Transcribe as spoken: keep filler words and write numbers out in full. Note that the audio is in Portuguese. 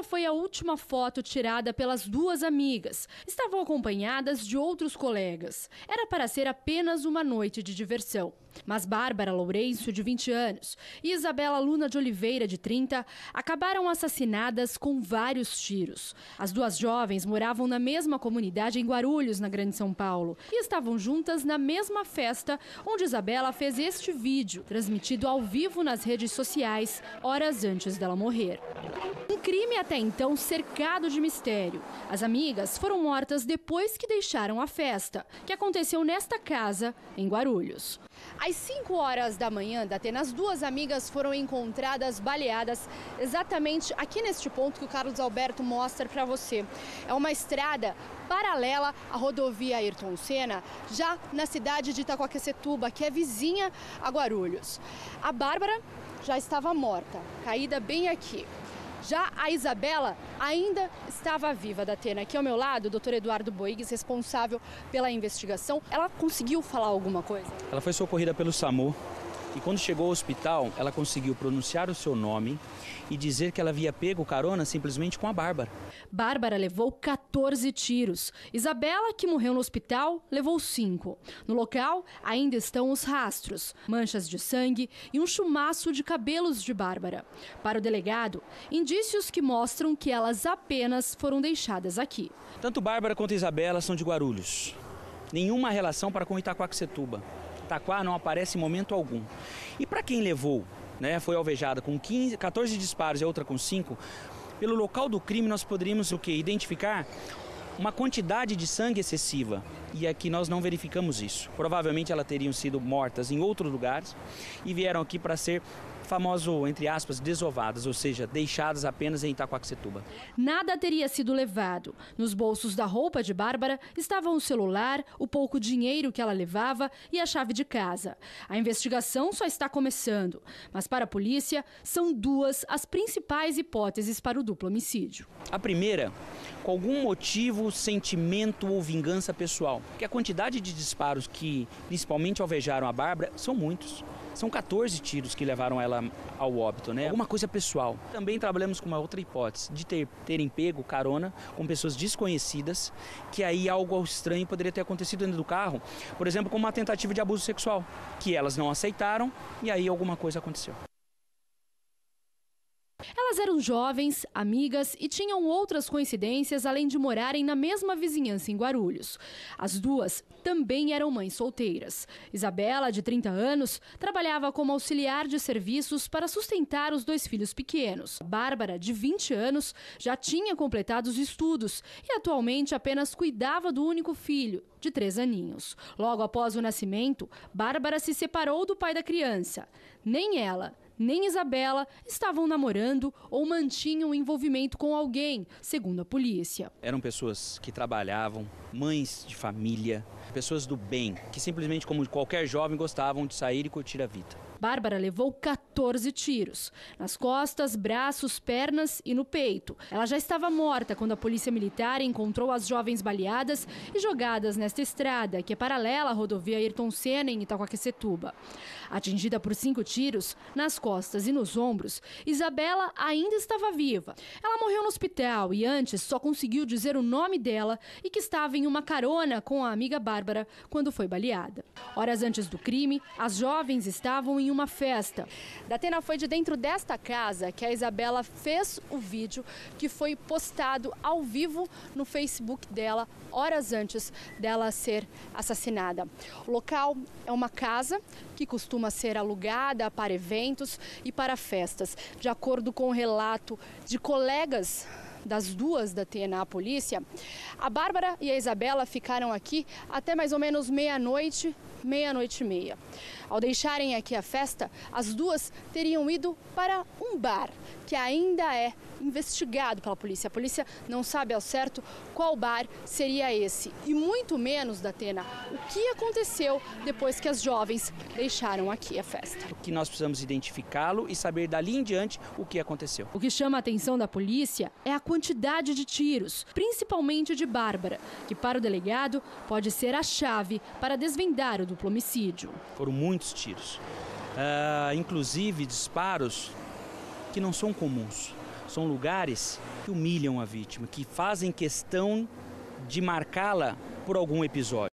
foi a última foto tirada pelas duas amigas. Estavam acompanhadas de outros colegas. Era para ser apenas uma noite de diversão. Mas Bárbara Lourenço, de vinte anos, e Isabela Luna de Oliveira, de trinta, acabaram assassinadas com vários tiros. As duas jovens moravam na mesma comunidade em Guarulhos, na Grande São Paulo, e estavam juntas na mesma festa onde Isabela fez este vídeo, transmitido ao vivo nas redes sociais, horas antes dela morrer. Um crime até então cercado de mistério. As amigas foram mortas depois que deixaram a festa, que aconteceu nesta casa, em Guarulhos. Às cinco horas da manhã, Datena, as duas amigas foram encontradas baleadas exatamente aqui neste ponto que o Carlos Alberto mostra para você. É uma estrada paralela à rodovia Ayrton Senna, já na cidade de Itaquaquecetuba, que é vizinha a Guarulhos. A Bárbara já estava morta, caída bem aqui. Já a Isabela ainda estava viva, Datena. Aqui ao meu lado, o doutor Eduardo Boigues, responsável pela investigação. Ela conseguiu falar alguma coisa? Ela foi socorrida pelo SAMU e quando chegou ao hospital, ela conseguiu pronunciar o seu nome e dizer que ela havia pego carona simplesmente com a Bárbara. Bárbara levou quatorze tiros. Isabela, que morreu no hospital, levou cinco. No local, ainda estão os rastros, manchas de sangue e um chumaço de cabelos de Bárbara. Para o delegado, indícios que mostram que elas apenas foram deixadas aqui. Tanto Bárbara quanto Isabela são de Guarulhos. Nenhuma relação para com Itaquaquecetuba. Itaquá não aparece em momento algum. E para quem levou, né, foi alvejada com quinze, quatorze disparos e a outra com cinco, pelo local do crime nós poderíamos o quê? Identificar uma quantidade de sangue excessiva. E aqui nós não verificamos isso. Provavelmente elas teriam sido mortas em outros lugares e vieram aqui para ser famoso, entre aspas, desovadas, ou seja, deixadas apenas em Itaquaquecetuba. Nada teria sido levado. Nos bolsos da roupa de Bárbara estavam o celular, o pouco dinheiro que ela levava e a chave de casa. A investigação só está começando, mas para a polícia são duas as principais hipóteses para o duplo homicídio. A primeira, com algum motivo, sentimento ou vingança pessoal. Porque a quantidade de disparos que principalmente alvejaram a Bárbara são muitos. São quatorze tiros que levaram ela ao óbito, né? Alguma coisa pessoal. Também trabalhamos com uma outra hipótese, de ter, terem pego carona com pessoas desconhecidas, que aí algo estranho poderia ter acontecido dentro do carro. Por exemplo, como uma tentativa de abuso sexual, que elas não aceitaram e aí alguma coisa aconteceu. Elas eram jovens, amigas e tinham outras coincidências além de morarem na mesma vizinhança em Guarulhos. As duas também eram mães solteiras. Isabela, de trinta anos, trabalhava como auxiliar de serviços para sustentar os dois filhos pequenos. Bárbara, de vinte anos, já tinha completado os estudos e atualmente apenas cuidava do único filho, de três aninhos. Logo após o nascimento, Bárbara se separou do pai da criança. Nem ela, nem Isabela estavam namorando ou mantinham um envolvimento com alguém, segundo a polícia. Eram pessoas que trabalhavam, mães de família, pessoas do bem, que simplesmente, como qualquer jovem, gostavam de sair e curtir a vida. Bárbara levou quatorze tiros, nas costas, braços, pernas e no peito. Ela já estava morta quando a polícia militar encontrou as jovens baleadas e jogadas nesta estrada, que é paralela à rodovia Ayrton Senna, em Itaquaquecetuba. Atingida por cinco tiros, nas costas e nos ombros, Isabela ainda estava viva. Ela morreu no hospital e antes só conseguiu dizer o nome dela e que estava em uma carona com a amiga Bárbara quando foi baleada. Horas antes do crime, as jovens estavam em uma festa. Datena, foi de dentro desta casa que a Isabela fez o vídeo que foi postado ao vivo no Facebook dela, horas antes dela ser assassinada. O local é uma casa que costuma ser alugada para eventos e para festas. De acordo com o relato de colegas das duas da T N A Polícia, a Bárbara e a Isabela ficaram aqui até mais ou menos meia-noite, meia-noite e meia. Ao deixarem aqui a festa, as duas teriam ido para um bar, que ainda é investigado pela polícia. A polícia não sabe ao certo qual bar seria esse, e muito menos, Datena, o que aconteceu depois que as jovens deixaram aqui a festa. O que nós precisamos identificá-lo e saber dali em diante o que aconteceu. O que chama a atenção da polícia é a quantidade de tiros, principalmente de Bárbara, que para o delegado pode ser a chave para desvendar o duplo homicídio. Foram muitos tiros, uh, inclusive disparos que não são comuns. são lugares que humilham a vítima, que fazem questão de marcá-la por algum episódio.